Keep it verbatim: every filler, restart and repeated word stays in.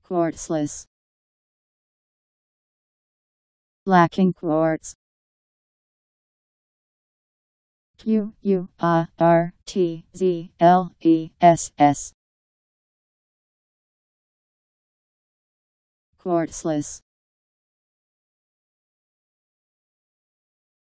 Quartzless. Lacking quartz. Q U A R T Z L E S S. Quartzless.